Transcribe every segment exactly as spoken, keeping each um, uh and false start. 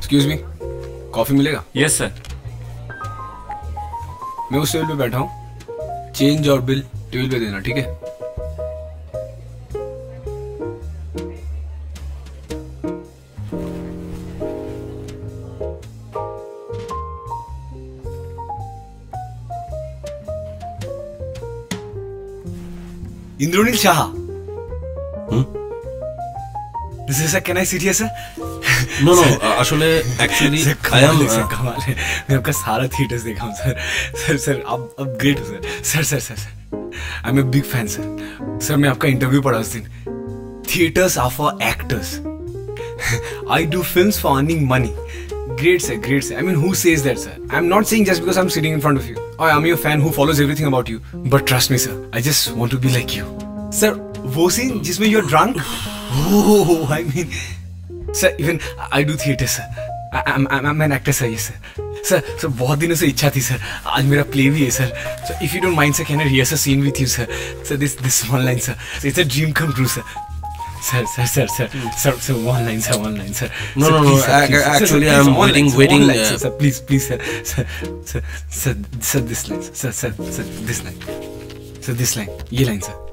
Excuse me, coffee मिलेगा? Yes sir. मैं उस टेबल पे बैठा हूँ, चेंज और बिल टेबल पे देना, ठीक है? इंद्रोनील Shah. This is a, can I sit here, sir? No, no. actually, actually, I am. कमाल है, मैं आपका सारा थिएटर्स देखा हूँ सर। सर सर आप अब ग्रेट हो sir. Sir sir sir sir I am a big fan sir. Sir मैं आपका इंटरव्यू पढ़ा उस दिन। Theatres are for actors, I do films for earning money. Great sir, great sir. I mean, who says that, sir? I'm not saying just because I'm sitting in front of you. Or I'm your fan who follows everything about you. But trust me, sir, I just want to be like you. Sir, वो scene जिसमें you're drunk? Oh, I mean, sir, even I do theatre, sir. I, I'm, I'm, I'm an actor, sir. Yes, sir. Sir, sir, बहुत दिनों से इच्छा थी, sir. आज मेरा play भी है, sir. So, if you don't mind, sir, can I rehearse a scene with you, sir? Sir, this, this one line, sir. So, it's a dream come true, sir. Sir, sir, sir, sir, sir, sir, one line, sir, one line, sir. No, sir, no, please, no. Sir, please, actually, sir, sir, I'm please, waiting, line, waiting. Sir, line, uh, sir, sir, please, please, sir, sir, sir, sir, sir, this line, sir, sir, sir, this line, sir, this line, ये line, sir.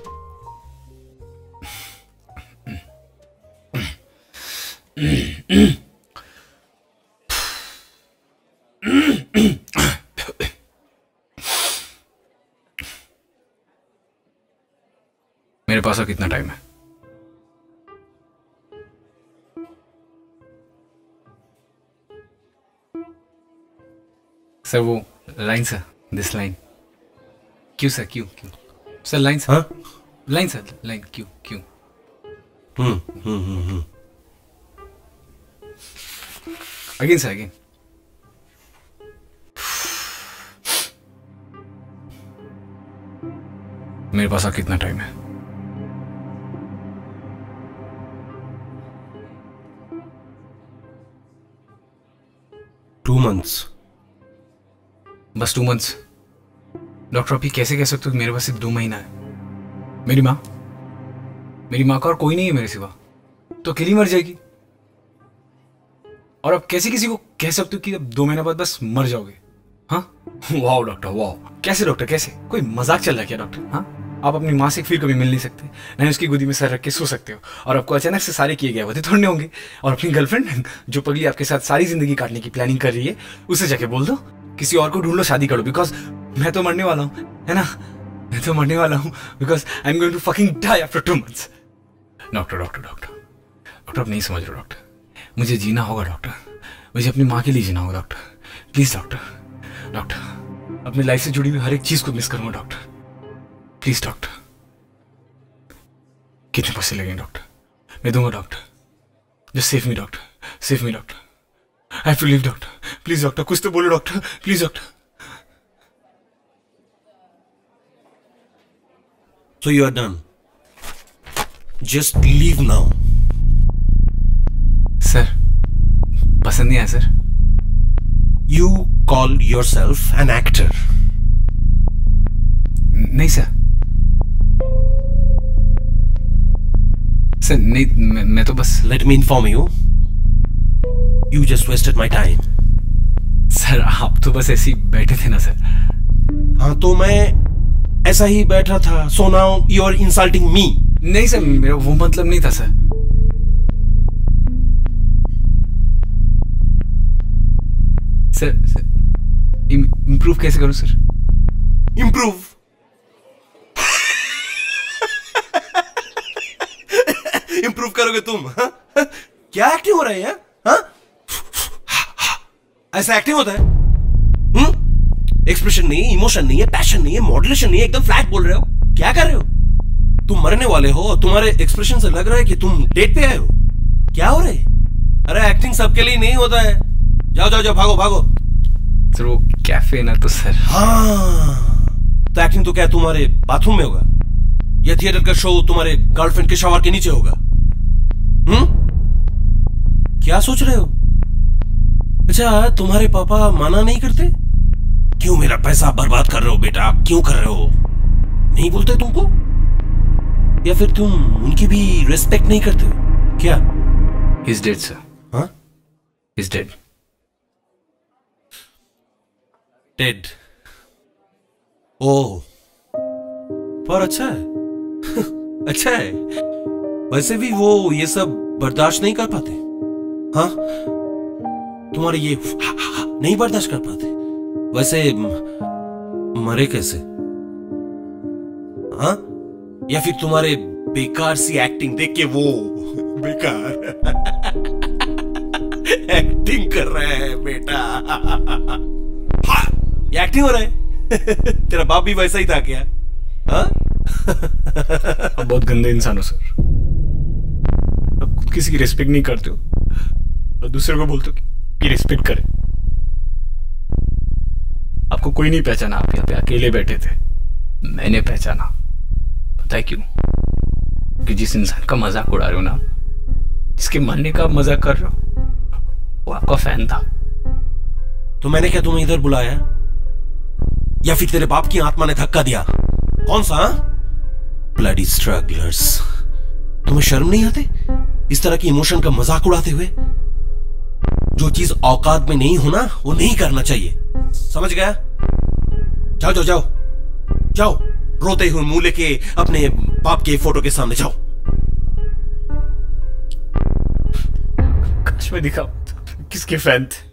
मेरे पास अब कितना time है? Sir वो line sir, this line. क्यों sir, क्यों क्यों सर? लाइन सर, हाँ? लाइन सर, लाइन क्यों क्यों? Hmm hmm hmm again sir, again. मेरे पास अब कितना टाइम है? Two months. बस टू मंथ्स? डॉक्टर आप ये कैसे कह सकते हो? मेरे पास सिर्फ दो महीना है। मेरी माँ मेरी माँ का और कोई नहीं है मेरे सिवा, तो अकेली मर जाएगी। और आप कैसे किसी को कह सकते हो कि अब दो महीने बाद बस मर जाओगे? हाँ वाह डॉक्टर वाह। कैसे डॉक्टर, कैसे? कोई मजाक चल रहा है क्या डॉक्टर? हाँ आप अपनी माँ से फिर कभी मिल नहीं सकते, नहीं उसकी गोदी में सर रख के सो सकते हो, और आपको अचानक से सारे किए गए होते थोड़े होंगे। और अपनी गर्लफ्रेंड जो पगली आपके साथ सारी जिंदगी काटने की प्लानिंग कर रही है, उसे जाके बोल दो किसी और को ढूंढ लो, शादी करो, बिकॉज मैं तो मरने वाला हूँ, है ना? मैं तो मरने वाला हूँ because I am going to fucking die after two months. Doctor doctor doctor doctor आप नहीं समझ रहे डॉक्टर, मुझे जीना होगा डॉक्टर, मुझे अपनी माँ के लिए जीना होगा डॉक्टर। प्लीज डॉक्टर, डॉक्टर अपनी लाइफ से जुड़ी हुई हर एक चीज को मिस करूंगा डॉक्टर, प्लीज डॉक्टर। कितने पैसे लगेंगे डॉक्टर? मैं दूंगा doctor, just save me doctor, save me doctor, I have to live doctor, please doctor कुछ तो बोलो doctor, please doctor. So you are done. Just leave now. Sir पसंद नहीं आया sir. You call yourself an actor. नहीं sir, sir नहीं, मैं, मैं तो बस। Let me inform you. You just wasted my time. Sir आप तो बस ऐसे ही बैठे थे ना सर। हाँ तो मैं ऐसा ही बैठा था, so now you are insulting me. नहीं सर, मेरा वो मतलब नहीं था सर। सर, सर इम्प्रूव कैसे करूं सर? Improve? इम्प्रूव करोगे तुम? हा? हा? क्या एक्टिंग हो रहा है यार? हा? ऐसा एक्टिंग होता है? हम्म? एक्सप्रेशन नहीं है, इमोशन नहीं है, पैशन नहीं है, मॉड्यूलेशन नहीं है, एकदम फ्लैट बोल रहे हो। क्या कर रहे हो? तुम मरने वाले हो, तुम्हारे एक्सप्रेशन से लग रहा है कि तुम डेट पे आए हो। क्या हो रहा है? अरे एक्टिंग सबके लिए नहीं होता है। जाओ जाओ जाओ, भागो भागो। सर वो कैफे ना तो सर। हाँ तो एक्टिंग तो क्या तुम्हारे बाथरूम में होगा, या थिएटर का शो तुम्हारे गर्लफ्रेंड के शावर के नीचे होगा? हम्म? क्या सोच रहे हो? अच्छा तुम्हारे पापा मना नहीं करते? क्यों मेरा पैसा बर्बाद कर रहे हो बेटा, क्यों कर रहे हो? नहीं बोलते तुमको? या फिर तुम उनकी भी रिस्पेक्ट नहीं करते हो क्या? He's dead, sir. हाँ? He's dead. Dead. ओह, पर अच्छा है। अच्छा है। वैसे भी वो ये सब बर्दाश्त नहीं कर पाते। हाँ, तुम्हारे ये नहीं बर्दाश्त कर पाते। वैसे मरे कैसे? हाँ, या फिर तुम्हारे बेकार सी एक्टिंग देख के वो बेकार एक्टिंग कर रहे हैं बेटा। हाँ, ये एक्टिंग हो रहा है। तेरा बाप भी वैसा ही था क्या? हाँ? आप बहुत गंदे इंसान हो सर। आप खुद किसी की रिस्पेक्ट नहीं करते हो और दूसरे को बोलते हो कि रिस्पेक्ट करे। आपको कोई नहीं पहचाना, आप यहाँ पे अकेले बैठे थे। मैंने पहचाना। पता है क्यों? कि जिस इंसान का मजाक उड़ा रहे हो ना, जिसके मरने का मजाक कर रहे हो, वो आपका फैन था। तो मैंने क्या तुम्हें इधर बुलाया, या फिर तेरे बाप की आत्मा ने धक्का दिया? कौन सा? ब्लडी स्ट्रगलर्स, तुम्हें शर्म नहीं आते इस तरह की इमोशन का मजाक उड़ाते हुए? जो चीज औकात में नहीं होना वो नहीं करना चाहिए, समझ गया? जाओ जाओ जाओ जाओ, रोते हुए मुंह लेके अपने बाप के फोटो के सामने जाओ। काश मैं दिखा किसके फैन थे।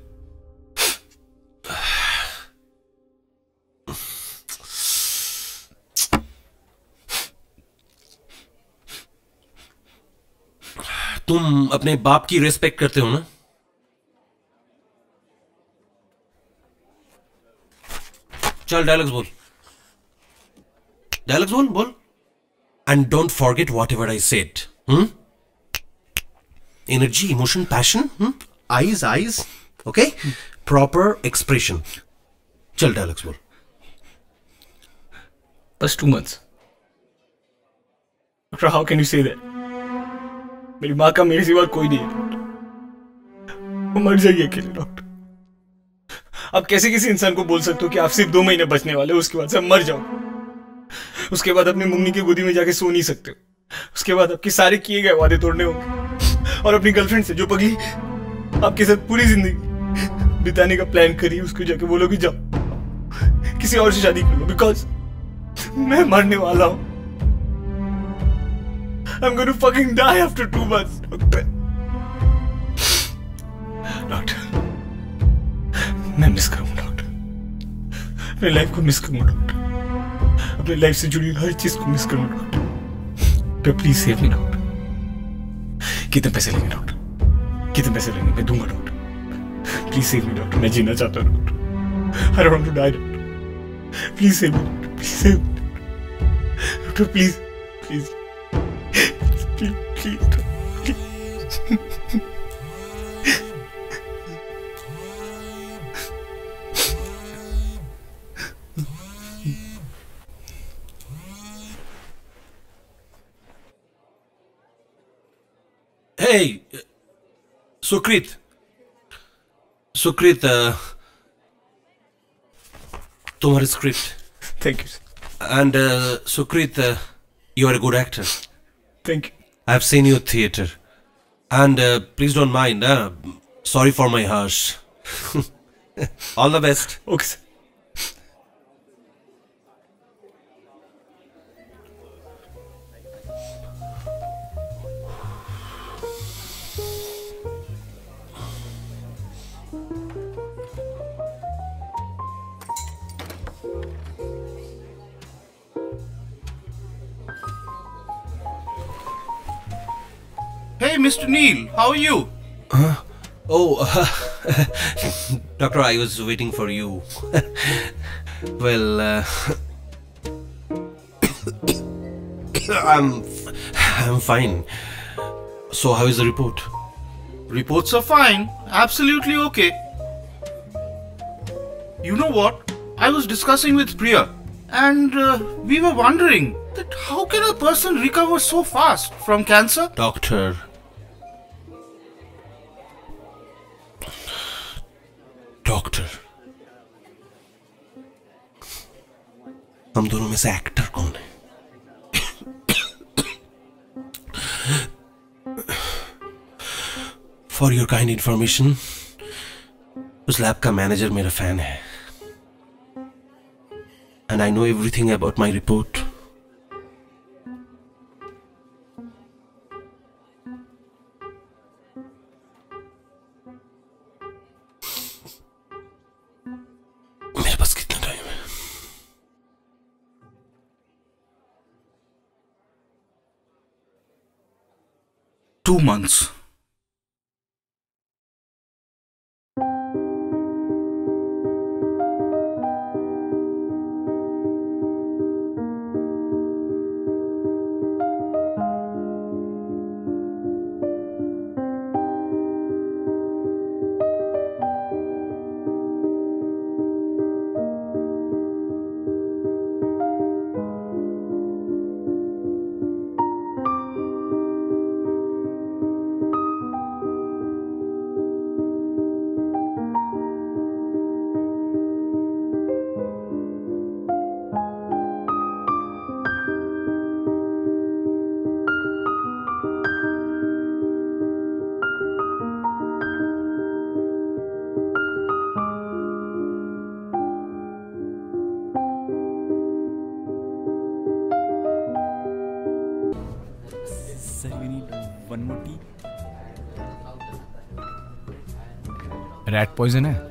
तुम अपने बाप की रिस्पेक्ट करते हो ना? चल डायलॉग्स बोल, डायलॉग्स बोल बोल। And don't forget whatever I said. Hmm energy, emotion, passion, eyes eyes, okay, proper expression. चल डायलॉग्स बोल। बस two months. How can you say that? मेरी माँ का मेरे सिवा कोई नहीं है। वो मर जाएगी अकेले डॉक्टर। आप कैसे किसी इंसान को बोल सकते हो कि आप सिर्फ दो महीने बचने वाले हो, उसके बाद से आप मर जाओ? उसके बाद अपनी मम्मी की गोदी में जाके सो नहीं सकते हो। उसके बाद आपके सारे किए गए वादे तोड़ने होंगे और अपनी गर्लफ्रेंड से जो पगली आपके साथ पूरी जिंदगी बिताने का प्लान करी, उसको जाके बोलोगे जाओ किसी और से शादी कर लो, बिकॉज मैं मरने वाला हूं। I'm going to fucking die after two months, doctor. Doctor, मैं मिस करूंगा डॉक्टर। अपनी लाइफ को मिस करूंगा डॉक्टर। अपनी लाइफ से जुड़ी हर चीज को मिस करूंगा डॉक्टर। तो प्लीज सेव मी डॉक्टर। कितने पैसे लेंगे डॉक्टर? कितने पैसे लेंगे? मैं दूंगा doctor. Please save me doctor. मैं जीना चाहता हूँ doctor. I don't want to die doctor. Please save me doctor. Please save me doctor. Please please Please, please, please. Hey, Sukrit. Sukrit, uh, तुम्हारी script. Thank you. And uh, Sukrit, uh, you are a good actor. Thank you. I've seen you theater, and uh, please don't mind. Uh, sorry for my harsh. All the best. Okay, sir. Hey, Mister Neil, how are you? Huh? Oh, uh, Doctor, I was waiting for you. Well, uh, I'm, I'm fine. So, how is the report? Reports are fine, absolutely okay. You know what? I was discussing with Priya, and uh, we were wondering that how can a person recover so fast from cancer? Doctor. Doctor, हम दोनों में से actor कौन है? For your kind information, उस lab का manager मेरा fan है and I know everything about my report. मेरे पास कितना टाइम है? Two months. Sir, you need one more tea? Rat poison है.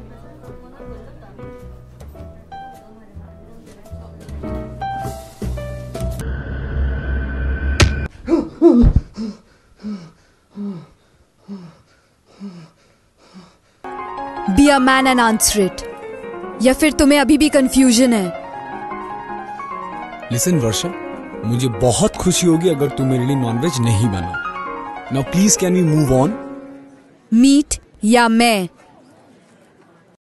Be a man and answer it. या फिर तुम्हें अभी भी कंफ्यूजन है? Listen वर्षा, मुझे बहुत खुशी होगी अगर तू मेरे लिए नॉनवेज नहीं बना. Now please can we move on? Meat या मैं?